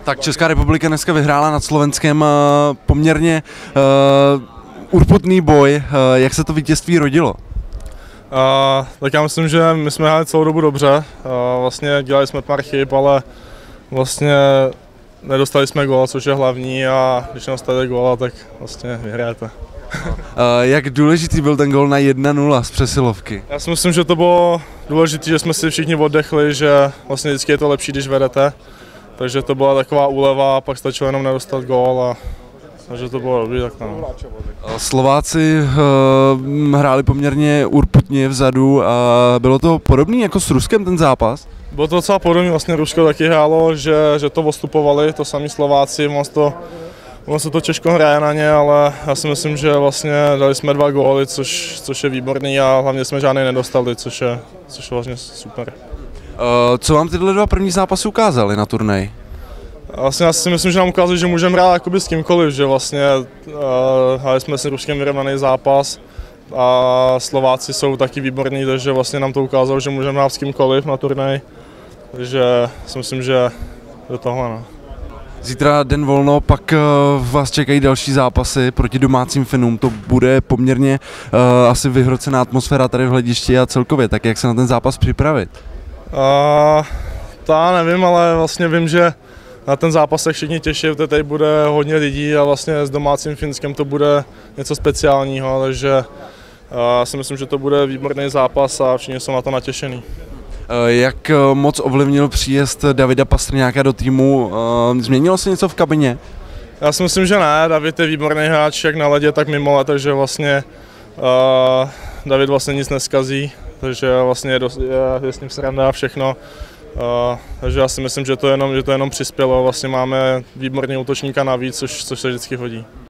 Tak Česká republika dneska vyhrála nad Slovenskem poměrně urputný boj. Jak se to vítězství rodilo? Tak já myslím, že my jsme hráli celou dobu dobře. Vlastně dělali jsme pár chyb, ale vlastně nedostali jsme gól, což je hlavní, a když dostali góla, tak vlastně vyhrajete. Jak důležitý byl ten gól na 1-0 z přesilovky? Já si myslím, že to bylo důležité, že jsme si všichni oddechli, že vlastně vždycky je to lepší, když vedete. Takže to byla taková úleva a pak stačilo jenom nedostat gól, takže to bylo dobrý, tak no. Slováci hráli poměrně urputně vzadu a bylo to podobné jako s Ruskem ten zápas? Bylo to docela podobné, vlastně Rusko taky hrálo, že to postupovali, to sami Slováci, ono se to těžko hraje na ně, ale já si myslím, že vlastně dali jsme 2 góly, což je výborný, a hlavně jsme žádný nedostali, což je vlastně super. Co vám tyhle 2 první zápasy ukázaly na turnaji? Vlastně já si myslím, že nám ukázali, že můžeme hrát jakoby s kýmkoliv, že vlastně hráli jsme s Ruskem vyrovnaný zápas a Slováci jsou taky výborní, takže vlastně nám to ukázalo, že můžeme hrát s kýmkoliv na turnaji, takže si myslím, že je tohle. No. Zítra den volno, pak vás čekají další zápasy proti domácím Finům. To bude poměrně asi vyhrocená atmosféra tady v Hledišti a celkově. Tak jak se na ten zápas připravit? To já nevím, ale vlastně vím, že na ten zápas se všichni těší, protože tady bude hodně lidí a vlastně s domácím Finskem to bude něco speciálního, takže já si myslím, že to bude výborný zápas a všichni jsou na to natěšení. Jak moc ovlivnil příjezd Davida Pastrňáka do týmu? Změnilo se něco v kabině? Já si myslím, že ne. David je výborný hráč jak na ledě, tak mimo, takže vlastně David vlastně nic neskazí, takže vlastně je s ním sranda a všechno. Takže já si myslím, že to jenom přispělo. Vlastně máme výborný útočníka navíc, což se vždycky hodí.